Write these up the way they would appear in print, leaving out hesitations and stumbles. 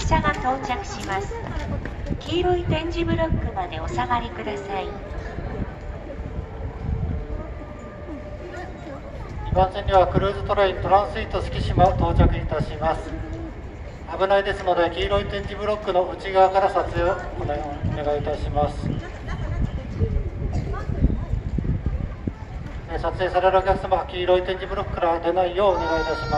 車が到着します。黄色い点字ブロックまでお下がりください。 2番線にはクルーズトレイントランスイート四季島到着いたします。危ないですので黄色い点字ブロックの内側から撮影をお願いいたします。撮影されるお客様は黄色い点字ブロックから出ないようお願いいたします。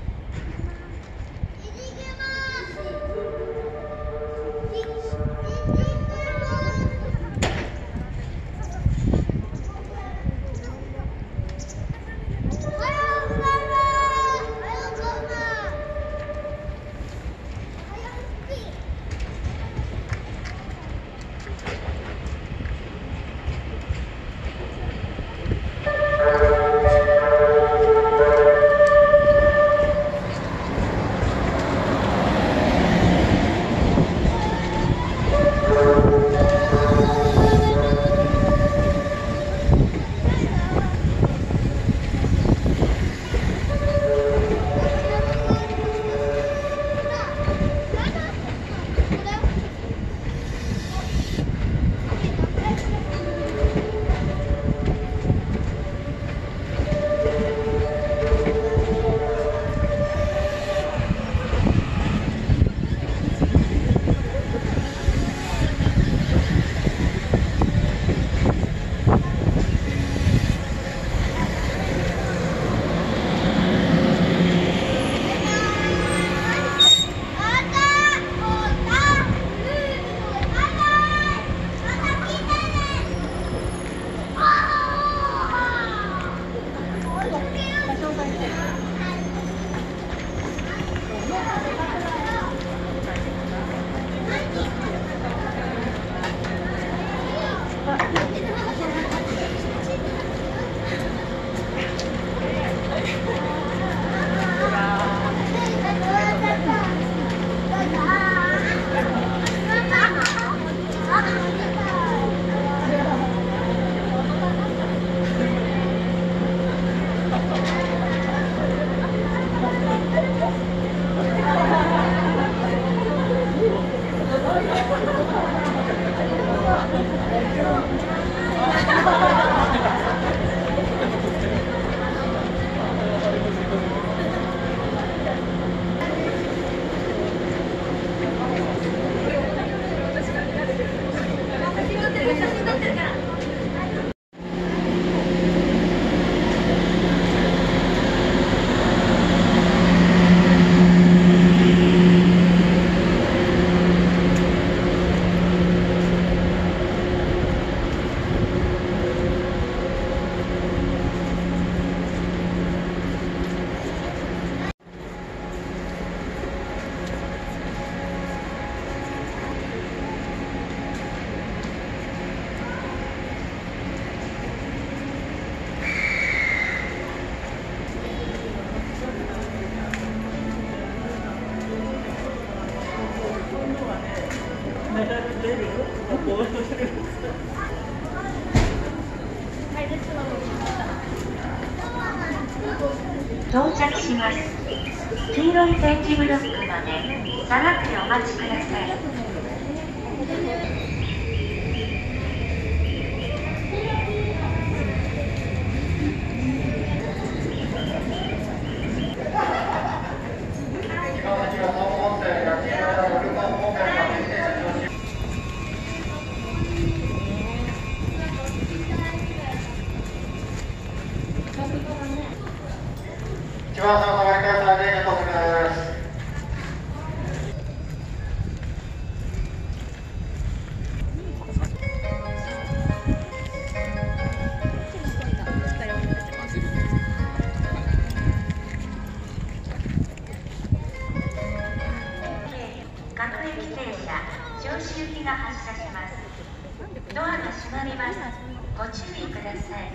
到着します。黄色い点字ブロックまで下がってお待ちください。 一番下の上から3名到着です。 各駅停車、銚子行きが発車します。ドアが閉まります。ご注意ください。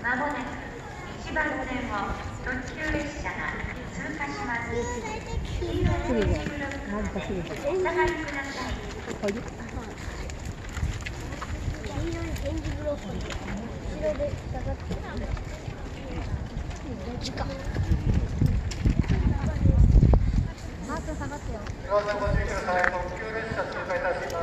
まもなく1番線を特急列車が通過します。黄色い点字ブロックまでお下がりください。 黄色い点字ブロック後ろで下がってマーク下がってよ。 ご注意ください。特急列車通過いたします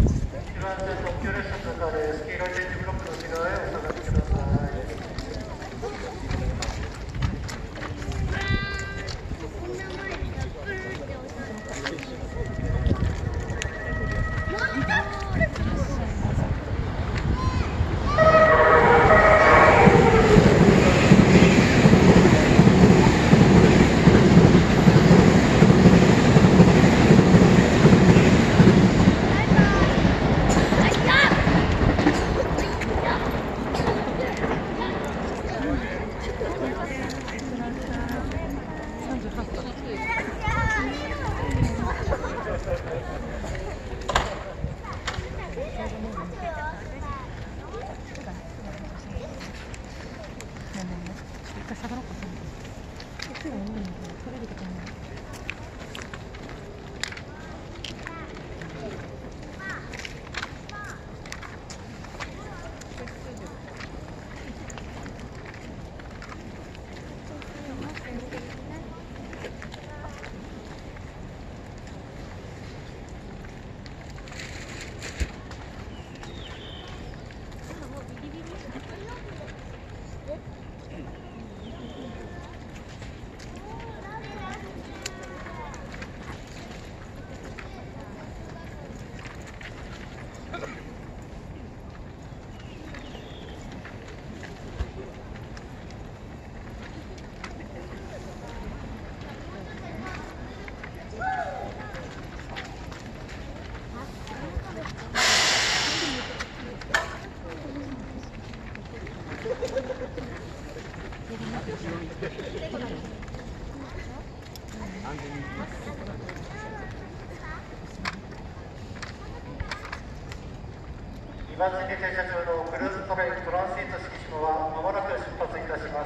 。1番線特急列車通過です。黄色い点字ブロックの内側へお下がりください。2番線に停車中のクルーズトレイントランシート四季島はまもなく出発いたします。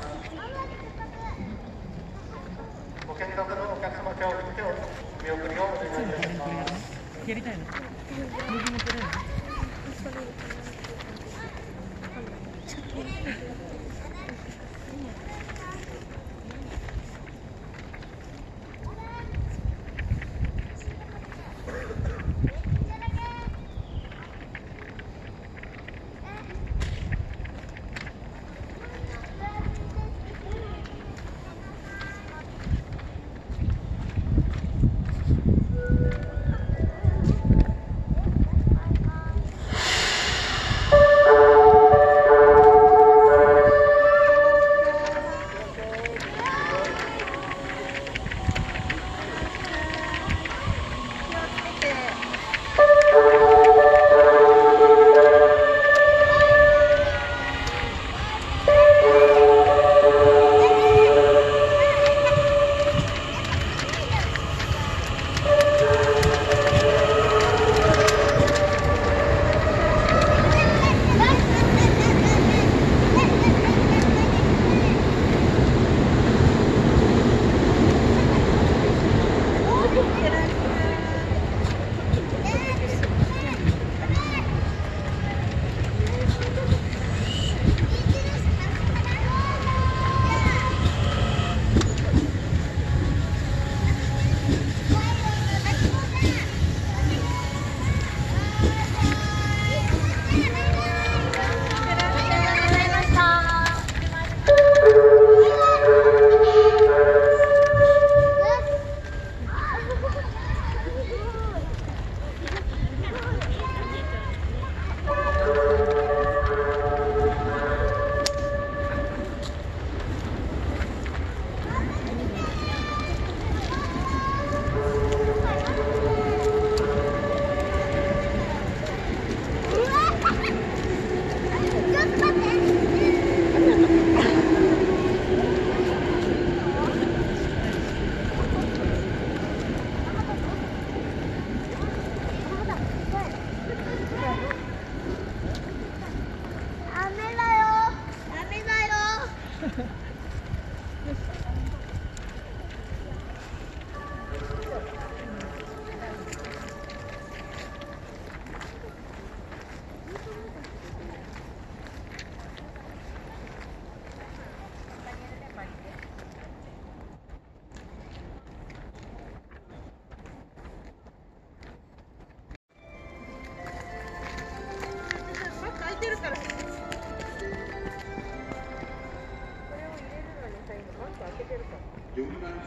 ご見学のお客様、手を振ってお見送りをお願いいたします。 やりたいの？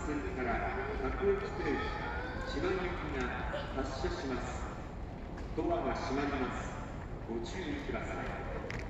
線から各駅停車島行きが発車します。ドアが閉まります。ご注意ください。